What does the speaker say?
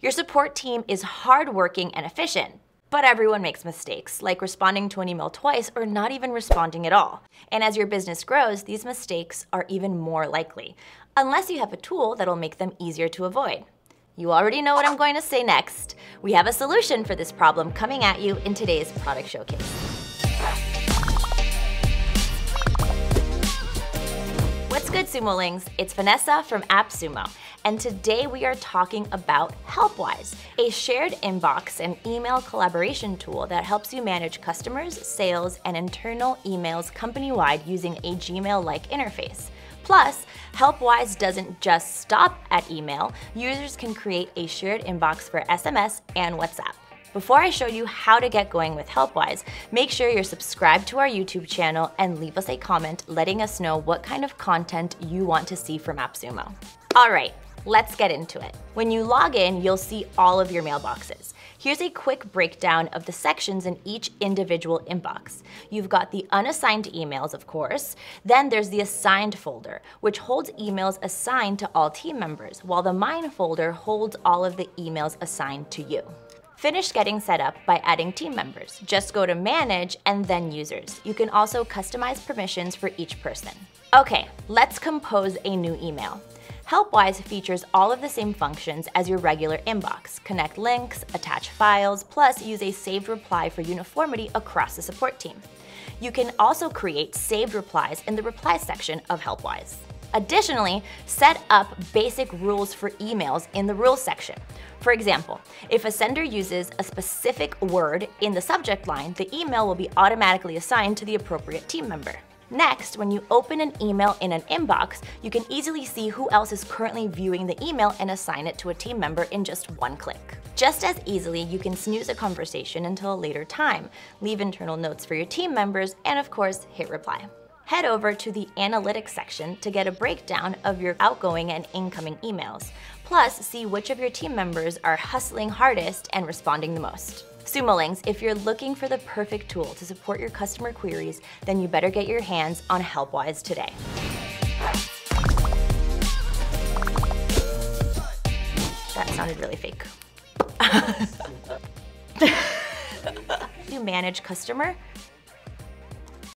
Your support team is hardworking and efficient, but everyone makes mistakes, like responding to an email twice or not even responding at all. And as your business grows, these mistakes are even more likely, unless you have a tool that'll make them easier to avoid. You already know what I'm going to say next. We have a solution for this problem coming at you in today's product showcase. What's good, Sumolings? It's Vanessa from AppSumo, and today we are talking about Helpwise, a shared inbox and email collaboration tool that helps you manage customers, sales, and internal emails company-wide using a Gmail-like interface. Plus, Helpwise doesn't just stop at email. Users can create a shared inbox for SMS and WhatsApp. Before I show you how to get going with Helpwise, make sure you're subscribed to our YouTube channel and leave us a comment letting us know what kind of content you want to see from AppSumo. All right, let's get into it. When you log in, you'll see all of your mailboxes. Here's a quick breakdown of the sections in each individual inbox. You've got the unassigned emails, of course. Then there's the assigned folder, which holds emails assigned to all team members, while the mine folder holds all of the emails assigned to you. Finish getting set up by adding team members. Just go to Manage and then Users. You can also customize permissions for each person. Okay, let's compose a new email. Helpwise features all of the same functions as your regular inbox. Connect links, attach files, plus use a saved reply for uniformity across the support team. You can also create saved replies in the reply section of Helpwise. Additionally, set up basic rules for emails in the rules section. For example, if a sender uses a specific word in the subject line, the email will be automatically assigned to the appropriate team member. Next, when you open an email in an inbox, you can easily see who else is currently viewing the email and assign it to a team member in just one click. Just as easily, you can snooze a conversation until a later time, leave internal notes for your team members, and of course, hit reply. Head over to the Analytics section to get a breakdown of your outgoing and incoming emails. Plus, see which of your team members are hustling hardest and responding the most. Sumolings, if you're looking for the perfect tool to support your customer queries, then you better get your hands on Helpwise today. That sounded really fake. You manage customer,